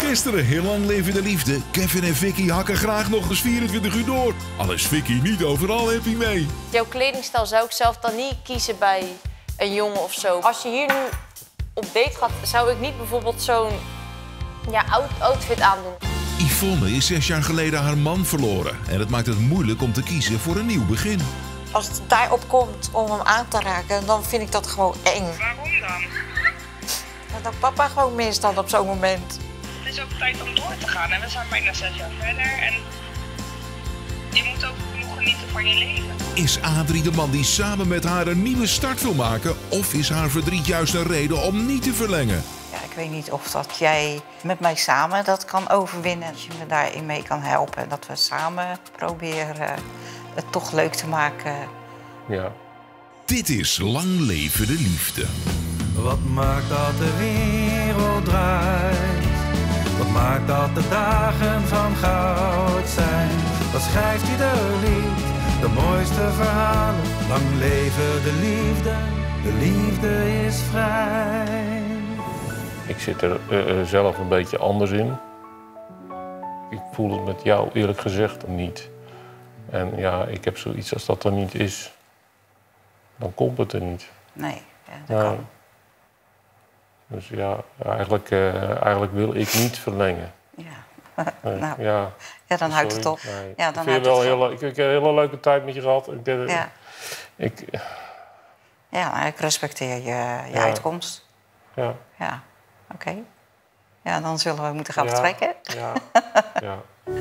Gisteren heel lang leven de liefde. Kevin en Vicky hakken graag nog eens 24 uur door. Al is Vicky niet overal happy mee. Jouw kledingstijl zou ik zelf dan niet kiezen bij een jongen of zo. Als je hier nu op date gaat, zou ik niet bijvoorbeeld zo'n outfit aandoen. Yvonne is 6 jaar geleden haar man verloren. En het maakt het moeilijk om te kiezen voor een nieuw begin. Als het daarop komt om hem aan te raken, dan vind ik dat gewoon eng. Waarom dan? Dat papa gewoon mist dan op zo'n moment. Het is ook tijd om door te gaan en we zijn bijna 6 jaar verder en je moet ook nog genieten van je leven. Is Adrie de man die samen met haar een nieuwe start wil maken? Of is haar verdriet juist een reden om niet te verlengen? Ja, ik weet niet of dat jij met mij samen dat kan overwinnen. Dat je me daarin mee kan helpen. Dat we samen proberen het toch leuk te maken. Ja. Dit is Lang Leven de Liefde. Wat maakt dat de wereld draait? Wat maakt dat de dagen van goud zijn? Wat schrijft ieder lied? De mooiste verhalen. Lang leven de liefde is vrij. Ik zit er zelf een beetje anders in. Ik voel het met jou eerlijk gezegd niet. En ja, ik heb zoiets als dat er niet is, dan komt het er niet. Nee, ja, dat kan. Dus ja, eigenlijk wil ik niet verlengen. Ja. Nou, ja, dan houdt het op. Nee. Ja, dan ik heb een hele leuke tijd met je gehad. Ik respecteer je uitkomst. Ja. Ja, oké. Ja, dan zullen we moeten gaan vertrekken. Ja. Ja.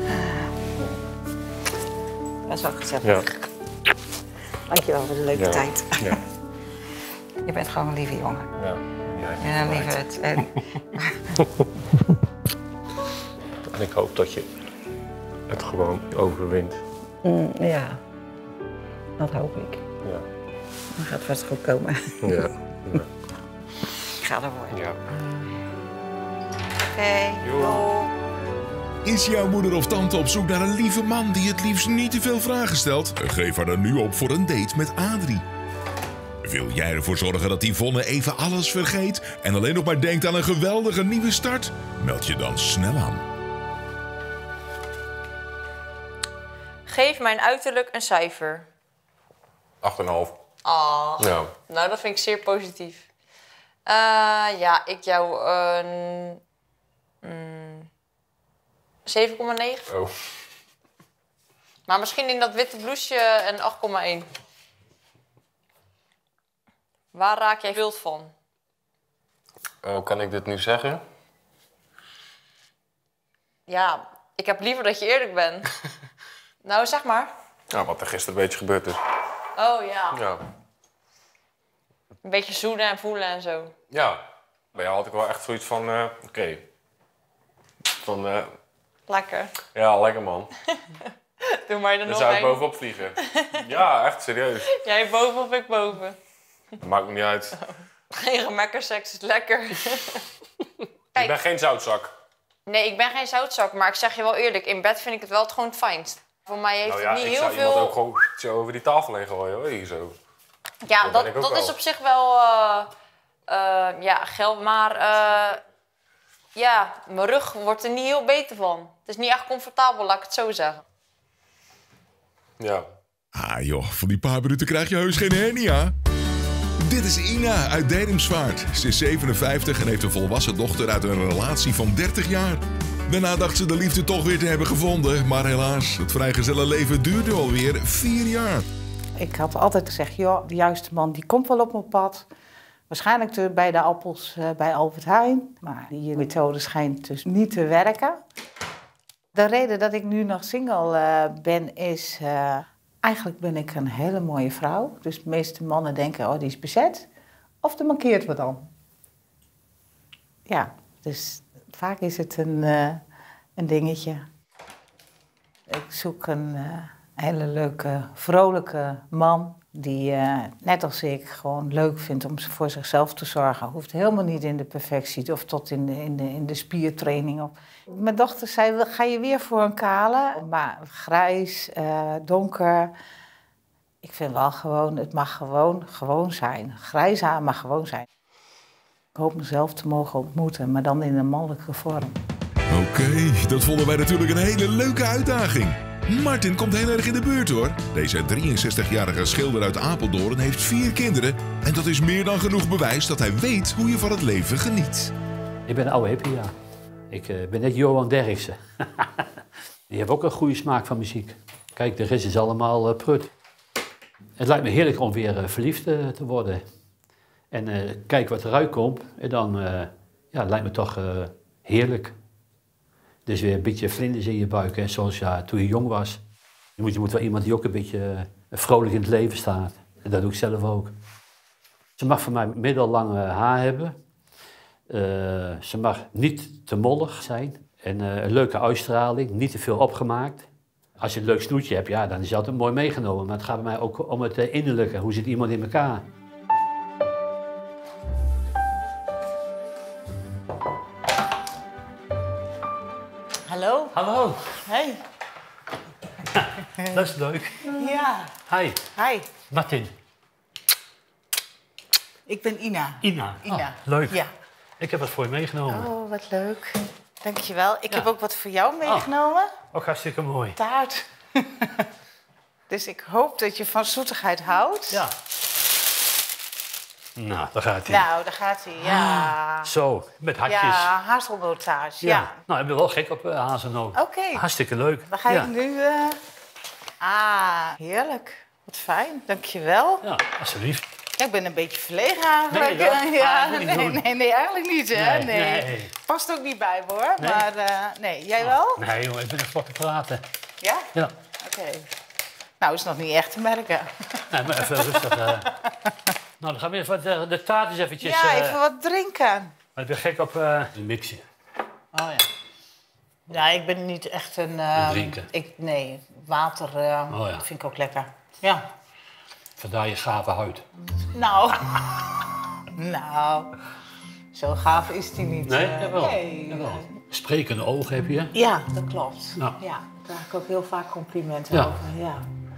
Dat is wel gezellig. Ja. Dankjewel voor de leuke tijd. Ja. Je bent gewoon een lieve jongen. Ja. Ja, een lieverd. En ik hoop dat je het gewoon overwint. Ja, dat hoop ik. Ja. Dan gaat het vast goed komen. Ja. Ja. Ik ga ervoor. Ja. Oké. Is jouw moeder of tante op zoek naar een lieve man die het liefst niet te veel vragen stelt? Geef haar dan nu op voor een date met Adrie. Wil jij ervoor zorgen dat Yvonne even alles vergeet en alleen nog maar denkt aan een geweldige nieuwe start? Meld je dan snel aan. Geef mijn uiterlijk een cijfer. 8,5. Ah, Ja. Nou dat vind ik zeer positief. Ik jou een 7,9. Oh. Maar misschien in dat witte blouseje een 8,1. Waar raak jij wild van? Kan ik dit nu zeggen? Ja, ik heb liever dat je eerlijk bent. Nou, zeg maar. Ja, wat er gisteren een beetje gebeurd is. Oh ja. Ja. Een beetje zoenen en voelen en zo. Ja. Bij jou had ik wel echt zoiets van, oké. Lekker. Ja, lekker man. Doe maar er Dan nog zou ik een. bovenop vliegen. Ja, echt serieus. Jij boven of ik boven? Dat maakt me niet uit. Geen gemekkerseks is lekker. Ik ben geen zoutzak. Nee, ik ben geen zoutzak, maar ik zeg je wel eerlijk, in bed vind ik het wel gewoon het fijnst. Voor mij heeft het niet heel veel... ik zou iemand ook gewoon zo over die tafel heen gooien, hoor, hier zo. Ja, dat dat wel. is op zich wel geld, maar mijn rug wordt er niet heel beter van. Het is niet echt comfortabel, laat ik het zo zeggen. Ja. Ah joh, van die paar minuten krijg je heus geen hernia. Dit is Ina uit Dedemsvaart. Ze is 57 en heeft een volwassen dochter uit een relatie van 30 jaar. Daarna dacht ze de liefde toch weer te hebben gevonden. Maar helaas, het vrijgezellenleven duurde alweer 4 jaar. Ik had altijd gezegd, joh, de juiste man die komt wel op mijn pad. Waarschijnlijk bij de appels bij Albert Heijn. Maar die methode schijnt dus niet te werken. De reden dat ik nu nog single ben is... Eigenlijk ben ik een hele mooie vrouw. Dus de meeste mannen denken, oh, die is bezet. Of er mankeert wat dan. Ja, dus vaak is het een dingetje. Ik zoek een hele leuke, vrolijke man... die, net als ik, gewoon leuk vindt om voor zichzelf te zorgen. Hoeft helemaal niet in de perfectie of tot in de spiertraining op. Mijn dochter zei, ga je weer voor een kale? Maar grijs, donker. Ik vind wel gewoon, het mag gewoon zijn. Grijs haar mag gewoon zijn. Ik hoop mezelf te mogen ontmoeten, maar dan in een mannelijke vorm. Oké, dat vonden wij natuurlijk een hele leuke uitdaging. Martin komt heel erg in de buurt hoor. Deze 63-jarige schilder uit Apeldoorn heeft 4 kinderen. En dat is meer dan genoeg bewijs dat hij weet hoe je van het leven geniet. Ik ben een oude hippie, ja. Ik ben net Johan Derksen. Die heeft ook een goede smaak van muziek. Kijk, de rest is allemaal prut. Het lijkt me heerlijk om weer verliefd te worden. En kijk wat eruit komt. En dan het lijkt me toch heerlijk. Dus weer een beetje vlinders in je buik, hè, zoals toen je jong was. Je moet wel iemand die ook een beetje vrolijk in het leven staat. En dat doe ik zelf ook. Ze mag van mij middellang haar hebben. Ze mag niet te mollig zijn. En een leuke uitstraling, niet te veel opgemaakt. Als je een leuk snoetje hebt, ja, dan is het altijd mooi meegenomen. Maar het gaat bij mij ook om het innerlijke. Hoe zit iemand in elkaar? Hallo? Hallo. Hey. Dat is leuk. Ja. Hi. Hi. Martin. Ik ben Ina. Ina. Ina. Oh, leuk. Ja. Ik heb wat voor je meegenomen. Oh, wat leuk. Dankjewel. Ik Ja. heb ook wat voor jou meegenomen. Ook hartstikke mooi. Taart. Dus ik hoop dat je van zoetigheid houdt. Ja. Nou, daar gaat hij. Nou, daar gaat hij. Ja. Zo, met hartjes. Ja, hazelnoottaart. Ja. Nou, ik ben wel gek op hazelnoot. Oké. Hartstikke leuk. Dan ga ik nu... heerlijk. Wat fijn. Dankjewel. Ja, alsjeblieft. Ja, ik ben een beetje verlegen eigenlijk. Nee, dat ja, ga ik niet doen. nee, eigenlijk niet, hè? Nee. Past ook niet bij me, hoor. Nee. Maar nee, jij wel? Nee, jongen, ik ben echt wat te praten. Ja? Ja. Oké. Nou, is nog niet echt te merken. Nee, maar even rustig. Nou, dan gaan we even de taart eens eventjes... Ja, even wat drinken. Maar ik ben gek op een mixje. Oh ja. Ja, ik ben niet echt een... drinken? Nee, water ja. vind ik ook lekker. Ja. Vandaar je gave huid. Nou. Nou. Zo gaaf is die niet. Nee, jawel. Nee. Jawel. Sprekende ogen heb je. Ja, dat klopt. Ja. Ja, daar krijg ik ook heel vaak complimenten Ja. over. Ja.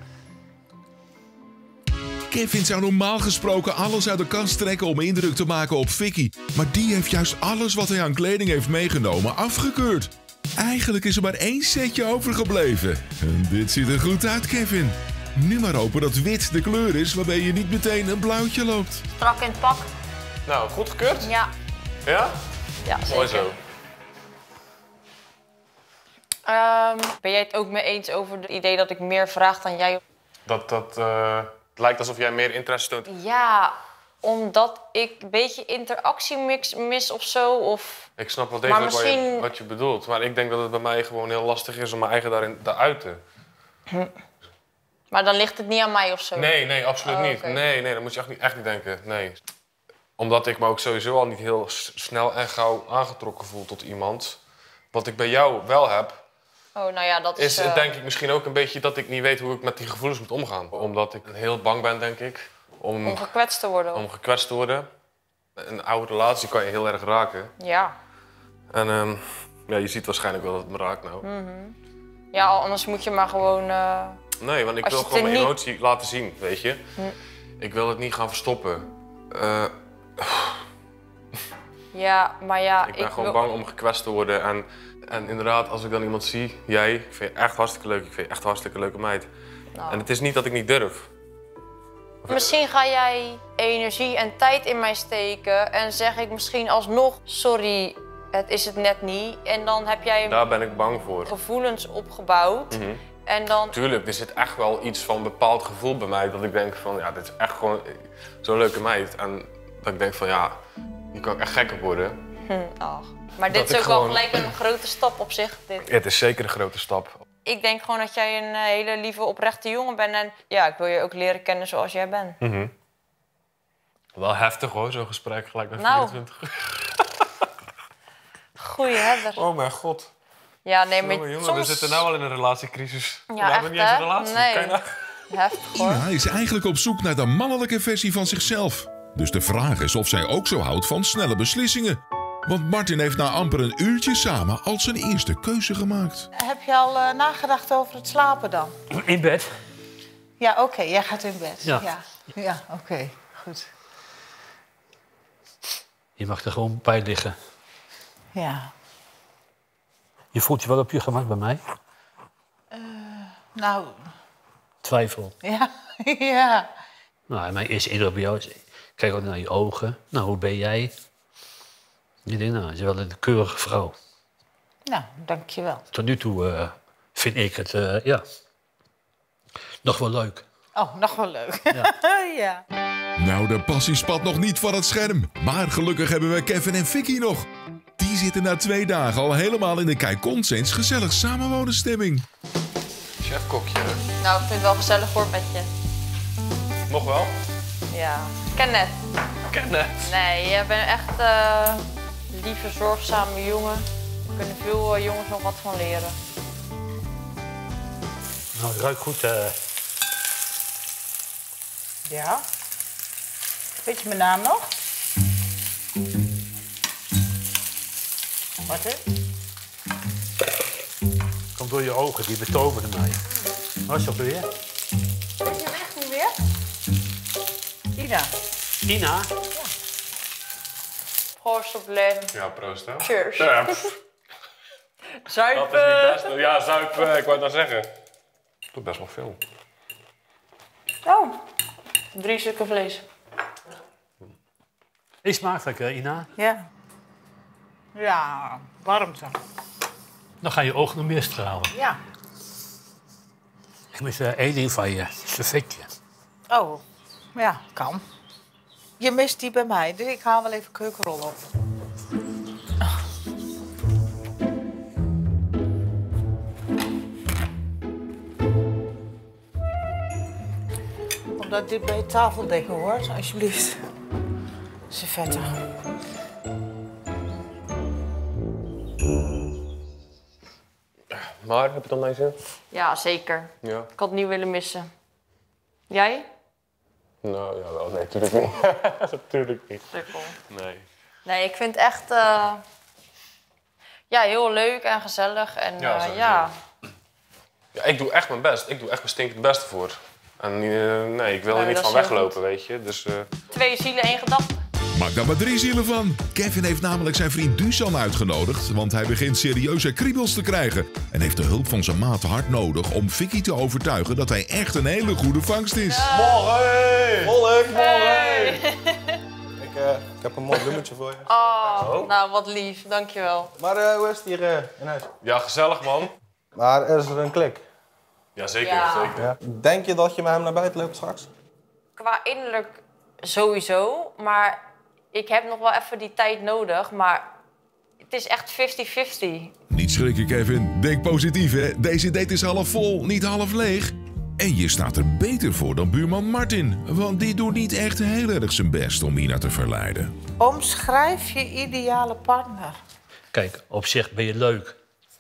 Kevin zou normaal gesproken alles uit de kast trekken om indruk te maken op Vicky. Maar die heeft juist alles wat hij aan kleding heeft meegenomen afgekeurd. Eigenlijk is er maar 1 setje overgebleven. En dit ziet er goed uit, Kevin. Nu maar hopen dat wit de kleur is waarbij je niet meteen een blauwtje loopt. Strak in het pak. Nou, goedgekeurd? Ja. Ja? Ja, zeker. Mooi zo. Ben jij het ook mee eens over het idee dat ik meer vraag dan jij? Het lijkt alsof jij meer interesse toont. Ja, omdat ik een beetje interactie mis of zo. Of... Ik snap wel degelijk Maar misschien... wat je bedoelt. Maar ik denk dat het bij mij gewoon heel lastig is om mijn eigen daarin te uiten. Maar dan ligt het niet aan mij of zo? Nee, absoluut niet. Oké. Nee, dat moet je echt niet denken. Nee. Omdat ik me ook sowieso al niet heel snel en gauw aangetrokken voel tot iemand. Wat ik bij jou wel heb, Oh, nou ja, dat is... denk ik misschien ook een beetje dat ik niet weet hoe ik met die gevoelens moet omgaan. Omdat ik heel bang ben, denk ik, om gekwetst te worden. om gekwetst te worden. Een oude relatie kan je heel erg raken. Ja. En je ziet waarschijnlijk wel dat het me raakt nou. Ja, anders moet je maar gewoon... Nee, want ik Als wil je gewoon het mijn er emotie laten zien, weet je. Ik wil het niet gaan verstoppen. Ja, maar ja... Ik ben gewoon bang om gekwetst te worden. En inderdaad, als ik dan iemand zie, jij, ik vind je echt hartstikke leuk. Ik vind je echt een hartstikke leuke meid. Nou. En het is niet dat ik niet durf. Misschien ga jij energie en tijd in mij steken en zeg ik misschien alsnog... Sorry, het is het net niet. En dan heb jij Daar ben ik bang voor. gevoelens opgebouwd. En dan... Tuurlijk, er zit echt wel iets van een bepaald gevoel bij mij. Dat ik denk van, ja, dit is echt gewoon zo'n leuke meid. En dat ik denk van, ja, hier kan ik echt gek op worden. Ach. Maar Dat dit is ik ook wel gewoon- gelijk een grote stap op zich. Dit. Het is zeker een grote stap. Ik denk gewoon dat jij een hele lieve, oprechte jongen bent. En ja, ik wil je ook leren kennen zoals jij bent. Wel heftig hoor, zo'n gesprek gelijk naar Nou. 24. Goeie herder. Oh mijn god. Ja, nee, maar Jongen, soms... we zitten nu al in een relatiecrisis. Ja, we hebben echt, niet eens een hè? relatie. Nee. Kan je nou- Heftig hoor. Ina is eigenlijk op zoek naar de mannelijke versie van zichzelf. Dus de vraag is of zij ook zo houdt van snelle beslissingen. Want Martin heeft na amper een uurtje samen al zijn eerste keuze gemaakt. Heb je al nagedacht over het slapen dan? In bed. Ja, oké, jij gaat in bed. Ja. Ja, oké, goed. Je mag er gewoon bij liggen. Ja. Je voelt je wel op je gemak bij mij? Nou, Twijfel. ja, ja. Nou, mijn eerste indruk bij jou is... Kijk ook naar je ogen. Nou, hoe ben jij? Je denkt, nou, ze is wel een keurige vrouw. Nou, dankjewel. Tot nu toe vind ik het, nog wel leuk. Oh, nog wel leuk. Ja. Ja. Nou, de passie spat nog niet van het scherm. Maar gelukkig hebben we Kevin en Vicky nog. Die zitten na 2 dagen al helemaal in de Kijk-Consens gezellig samenwonen stemming. Chefkokje. Nou, ik vind het wel gezellig hoor met je. Nog wel? Ja. Ken net. Nee, jij bent echt lieve, zorgzame jongen. Er kunnen veel jongens nog wat van leren. Nou, het ruikt goed. Ja. Weet je mijn naam nog? Wat is? Komt door je ogen, die betoveren mij. Wat is dat weer? Weet je hem echt niet meer? Ina. Ina? Proost op Len. Ja, proost hè. Cheers. Ja, pff, dat is Zuipen. niet best. Ja, zuipen, ik wou het nou zeggen. Ik doe best wel veel. Oh, 3 stukken vlees. Is smakelijk, Ina. Ja. Ja, warmte. Dan gaan je ogen nog meer stralen. Ja. Ik mis 1 ding van je, servetje. Oh, ja, kan. Je mist die bij mij, dus ik haal wel even keukenrol op. Omdat dit bij je tafeldekken hoort, alsjeblieft. Servetten. Maar, heb je dan mijn zin? Ja, zeker. Ja. Ik had het niet willen missen. Jij? Nou, ja, wel. Nee, natuurlijk niet. Natuurlijk niet. Sukkel. Nee. Nee, ik vind het echt ja, heel leuk en gezellig. En Ja, sowieso. ja. Ja, ik doe echt mijn best. Ik doe echt mijn stinkend beste voor. En nee, ik wil er Nee, niet dat van is heel weglopen, weet je. Dus 2 zielen, 1 gedachte. Maak daar maar 3 zielen van. Kevin heeft namelijk zijn vriend Dusan uitgenodigd, want hij begint serieuze kriebels te krijgen. En heeft de hulp van zijn maat hard nodig om Vicky te overtuigen dat hij echt een hele goede vangst is. Morgen! Molk, Hey. Ik heb een mooi bloemetje voor je. Oh, nou wat lief, dankjewel. Maar hoe is het hier in huis? ja, gezellig man. Maar is er een klik? Ja, zeker. Ja. Zeker. Ja. Denk je dat je met hem naar buiten loopt straks? Qua innerlijk sowieso, maar ik heb nog wel even die tijd nodig. Maar het is echt 50-50. Niet schrikken, Kevin. Denk positief, hè. Deze date is half vol, niet half leeg. En je staat er beter voor dan buurman Martin. Want die doet niet echt heel erg zijn best om Ina te verleiden. Omschrijf je ideale partner. Kijk, op zich ben je leuk.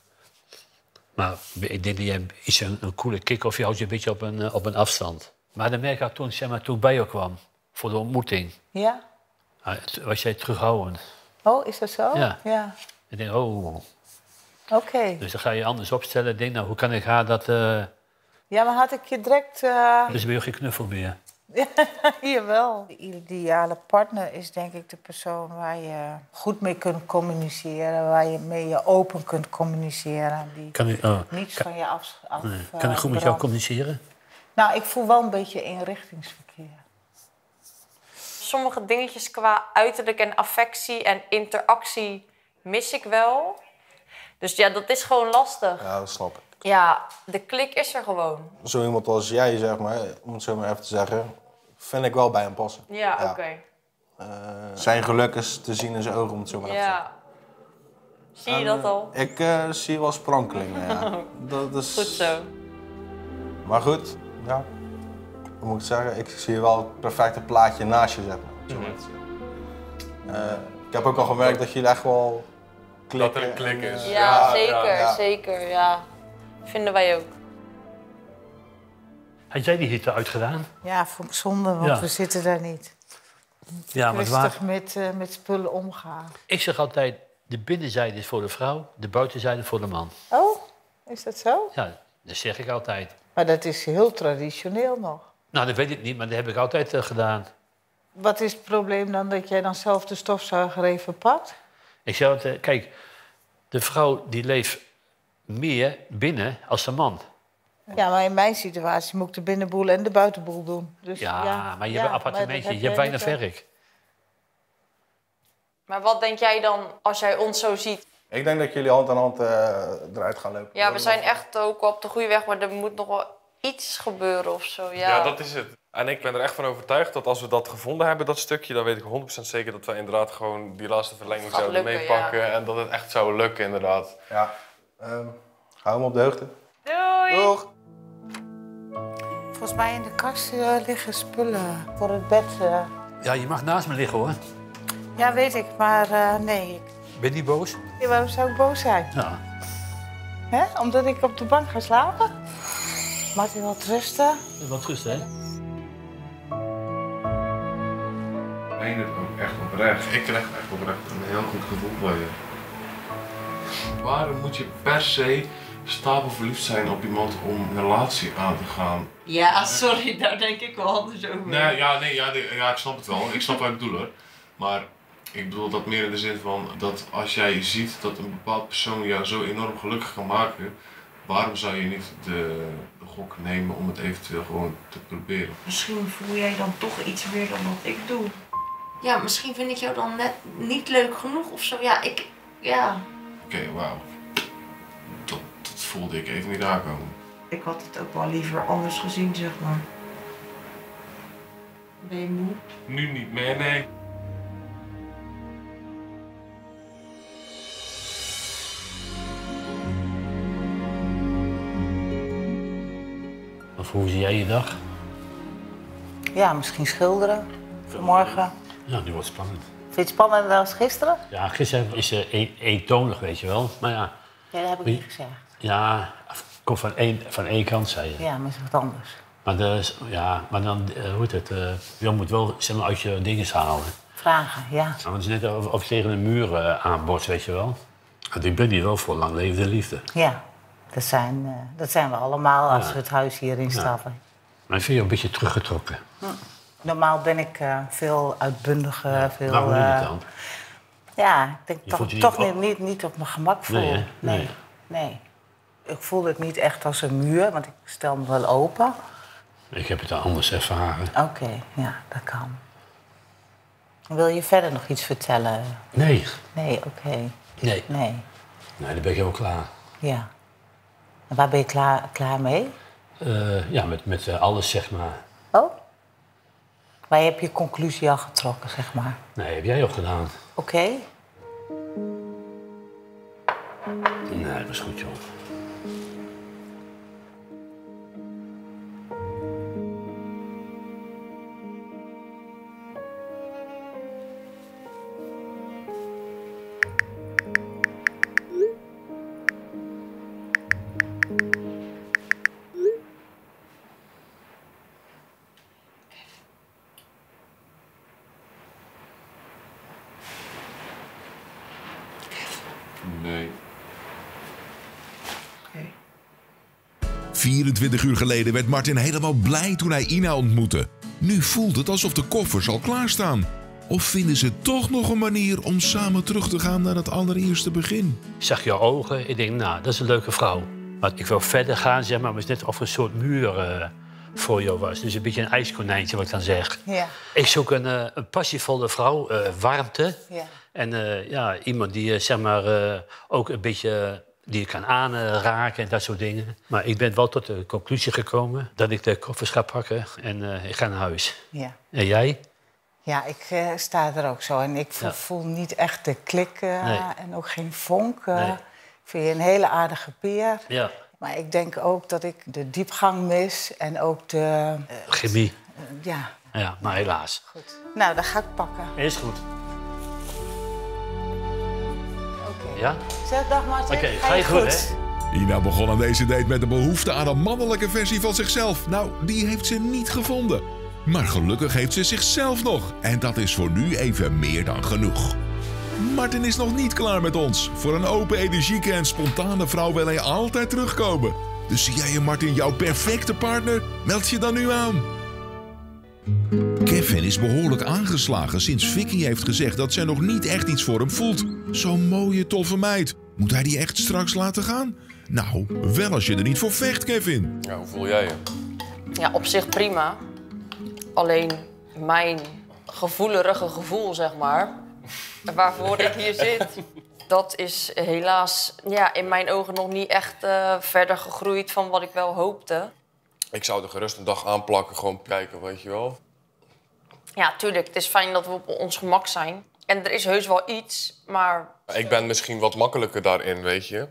Maar ik denk dat jij is een coole kick of je houdt je een beetje op een afstand. Maar dan merk ik toen, zeg maar, toen ik bij jou kwam, voor de ontmoeting, Ja? was jij terughoudend. Oh, is dat zo? Ja. Ja. Ik denk, oh, Oké. dus dan ga je anders opstellen. Ik denk, nou, hoe kan ik haar dat... Ja, maar had ik je direct... Dus ben je geen knuffel meer. Jawel. De ideale partner is denk ik de persoon waar je goed mee kunt communiceren, waar je mee je open kunt communiceren. Die Kan ik, niets van je af nee. Kan ik goed met jou brandt. communiceren? Nou, ik voel wel een beetje eenrichtingsverkeer. Sommige dingetjes qua uiterlijk en affectie en interactie mis ik wel. Dus ja, dat is gewoon lastig. Ja, dat snap ik. Ja, de klik is er gewoon. Zo iemand als jij, zeg maar, om het zo maar even te zeggen, vind ik wel bij hem passen. Ja, Ja. oké. Zijn geluk is te zien in zijn ogen, om het zo maar even te zeggen. Ja. Zie je dat al? Ik zie wel sprankelingen, ja. Dat is... Goed zo. Maar goed, ja. Hoe moet ik het zeggen? Ik zie wel het perfecte plaatje naast je, zeg maar. Zo maar te zeggen. Ik heb ook al gemerkt dat jullie echt wel klikken. Dat er een klik is. Ja, zeker, ja. zeker, ja. Vinden wij ook. Had jij die hitte uitgedaan? Ja, vond ik zonde, want Ja. we zitten daar niet. Ja, maar het waar. Rustig met spullen omgaan. Ik zeg altijd, de binnenzijde is voor de vrouw, de buitenzijde voor de man. Oh, is dat zo? Ja, dat zeg ik altijd. Maar dat is heel traditioneel nog. Nou, dat weet ik niet, maar dat heb ik altijd gedaan. Wat is het probleem dan dat jij dan zelf de stofzuiger even pakt? Ik zeg altijd, kijk, de vrouw die leeft meer binnen als de man. Ja, maar in mijn situatie moet ik de binnenboel en de buitenboel doen. Dus, Maar je hebt een appartementje, je hebt weinig werk. Maar wat denk jij dan als jij ons zo ziet? Ik denk dat jullie hand aan hand eruit gaan lopen. Ja, we zijn echt ook op de goede weg, maar er moet nog wel iets gebeuren of zo. Ja, dat is het. En ik ben er echt van overtuigd dat als we dat gevonden hebben, dat stukje, dan weet ik 100% zeker dat we inderdaad gewoon die laatste verlenging zouden meepakken. En dat het echt zou lukken, inderdaad. Ja. Hou hem op de hoogte. Doei! Doeg! Volgens mij in de kast liggen spullen voor het bed. Ja, je mag naast me liggen, hoor. Ja, weet ik, maar nee. Ben je niet boos? Ja, waarom zou ik boos zijn? Ja. Hè? Omdat ik op de bank ga slapen? Martin, wat rusten? Wat rust, hè? Ik meen het ook echt oprecht. Ik krijg echt oprecht een heel goed gevoel bij je. Waarom moet je per se stapelverliefd zijn op iemand om een relatie aan te gaan? Ja, sorry, daar denk ik wel anders over. Nee, ik snap het wel. Ik snap wat je bedoelt, hoor. Maar ik bedoel dat meer in de zin van dat als jij ziet dat een bepaald persoon jou zo enorm gelukkig kan maken, waarom zou je niet de gok nemen om het eventueel gewoon te proberen? Misschien voel jij dan toch iets meer dan wat ik doe. Ja, misschien vind ik jou dan net niet leuk genoeg of zo. Oké, wauw. Dat voelde ik even niet aankomen. Ik had het ook wel liever anders gezien, zeg maar. Ben je moe? Nu niet meer, nee. Of hoe zie jij je dag? Ja, misschien schilderen. Vanmorgen. Ja, nu wordt het spannend. Vind je het spannender dan als gisteren? Ja, gisteren is ze eentonig, weet je wel. Maar ja. Ja, dat heb ik niet gezegd. Ja, komt van één kant, zei je. Ja, maar is wat anders. Maar dan, hoe heet het? Je moet wel zeg maar, uit je dingen halen. Vragen, ja. Want het is net of je tegen een muur aanbotst, weet je wel. Want ik ben hier wel voor lang levende liefde. Ja, dat zijn we allemaal als we het huis hierin stappen. Maar ik vind je een beetje teruggetrokken. Normaal ben ik veel uitbundiger. Veel, waarom niet dan? Ja, ik denk toch niet op mijn gemak voel. Nee. Ik voel het niet echt als een muur, want ik stel me wel open. Ik heb het anders ervaren. Oké, ja, dat kan. Wil je verder nog iets vertellen? Nee. Nee, oké. Nee. Nee, dan ben je wel klaar. ja. En waar ben je klaar mee? Ja, met alles, zeg maar. Oh? Maar je hebt je conclusie al getrokken, zeg maar. Nee, heb jij ook gedaan. Oké. Nee, dat is goed, joh. Nee. 24 uur geleden werd Martin helemaal blij toen hij Ina ontmoette. Nu voelt het alsof de koffers al klaarstaan. Of vinden ze toch nog een manier om samen terug te gaan naar het allereerste begin? Ik zag jouw ogen, ik denk, nou, dat is een leuke vrouw. Maar ik wil verder gaan, zeg maar, het is net of een soort muur voor jou was. Dus een beetje een ijskonijntje, wat ik dan zeg. Ja. Ik zoek een passievolle vrouw, warmte. Ja. En iemand die, zeg maar, ook een beetje die je kan aanraken en dat soort dingen. Maar ik ben wel tot de conclusie gekomen dat ik de koffers ga pakken en ik ga naar huis. Ja. En jij? Ja, ik sta er ook zo. En ik voel niet echt de klik en ook geen vonk. Ik vind je een hele aardige peer. Ja. Maar ik denk ook dat ik de diepgang mis en ook de... Chemie. Ja. Ja, maar helaas. Goed. Nou, dat ga ik pakken. Is goed. Oké. Ja? Zeg, dag Martin. Oké, ga je goed, hè? Ina begon aan deze date met de behoefte aan een mannelijke versie van zichzelf. Nou, die heeft ze niet gevonden. Maar gelukkig heeft ze zichzelf nog. En dat is voor nu even meer dan genoeg. Martin is nog niet klaar met ons. Voor een open, energieke en spontane vrouw wil hij altijd terugkomen. Dus zie jij in Martin jouw perfecte partner? Meld je dan nu aan. Kevin is behoorlijk aangeslagen sinds Vicky heeft gezegd dat zij nog niet echt iets voor hem voelt. Zo'n mooie, toffe meid. Moet hij die echt straks laten gaan? Nou, wel als je er niet voor vecht, Kevin. Ja, hoe voel jij je? Ja, op zich prima. Alleen mijn gevoelerige gevoel, zeg maar, waarvoor ik hier zit, dat is helaas in mijn ogen nog niet echt verder gegroeid van wat ik wel hoopte. Ik zou er gerust een dag aanplakken, gewoon kijken, weet je wel. Ja, tuurlijk. Het is fijn dat we op ons gemak zijn. En er is heus wel iets, maar... Ik ben misschien wat makkelijker daarin, weet je.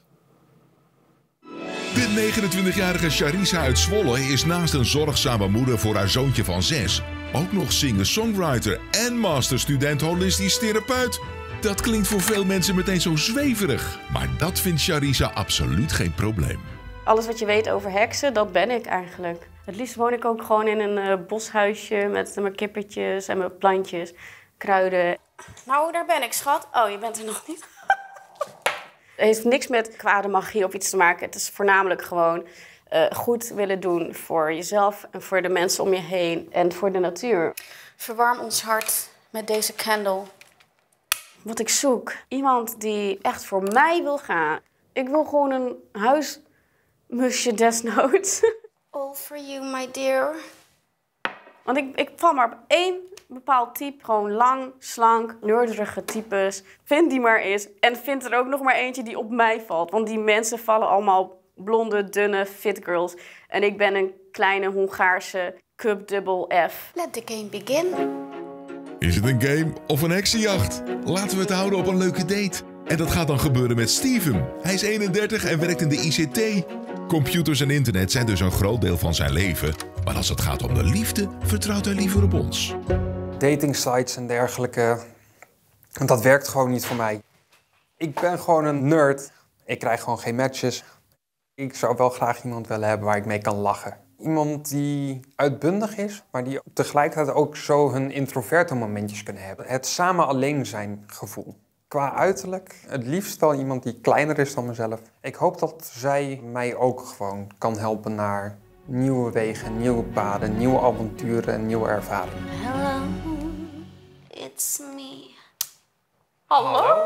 De 29-jarige Charissa uit Zwolle is naast een zorgzame moeder voor haar zoontje van 6... ook nog singer-songwriter en masterstudent holistisch therapeut. Dat klinkt voor veel mensen meteen zo zweverig. Maar dat vindt Charissa absoluut geen probleem. Alles wat je weet over heksen, dat ben ik eigenlijk. Het liefst woon ik ook gewoon in een boshuisje met mijn kippetjes en mijn plantjes, kruiden. Nou, daar ben ik, schat. Oh, je bent er nog niet. Het heeft niks met kwade magie of iets te maken. Het is voornamelijk gewoon goed willen doen voor jezelf en voor de mensen om je heen en voor de natuur. Verwarm ons hart met deze candle. Wat ik zoek. Iemand die echt voor mij wil gaan. Ik wil gewoon een huismusje desnoods. All for you, my dear. Want ik val maar op één bepaald type. Gewoon lang, slank, neurderige types. Vind die maar eens. En vind er ook nog maar eentje die op mij valt. Want die mensen vallen allemaal blonde, dunne, fit girls. En ik ben een kleine Hongaarse cup double F. Let the game begin. Is het een game of een heksenjacht? Laten we het houden op een leuke date. En dat gaat dan gebeuren met Steven. Hij is 31 en werkt in de ICT. Computers en internet zijn dus een groot deel van zijn leven. Maar als het gaat om de liefde, vertrouwt hij liever op ons. Datingsites en dergelijke, dat werkt gewoon niet voor mij. Ik ben gewoon een nerd. Ik krijg gewoon geen matches. Ik zou wel graag iemand willen hebben waar ik mee kan lachen. Iemand die uitbundig is, maar die tegelijkertijd ook zo hun introverte momentjes kunnen hebben. Het samen alleen zijn gevoel. Qua uiterlijk, het liefst wel iemand die kleiner is dan mezelf. Ik hoop dat zij mij ook gewoon kan helpen naar nieuwe wegen, nieuwe paden, nieuwe avonturen en nieuwe ervaringen. Hello, it's me. Hallo?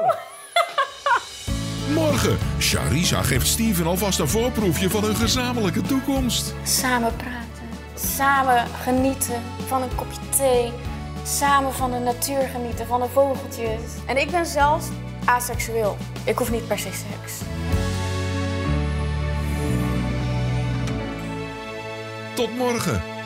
Morgen, Charissa geeft Steven alvast een voorproefje van hun gezamenlijke toekomst. Samen praten, samen genieten van een kopje thee, samen van de natuur genieten, van de vogeltjes. En ik ben zelfs aseksueel. Ik hoef niet per se seks. Tot morgen.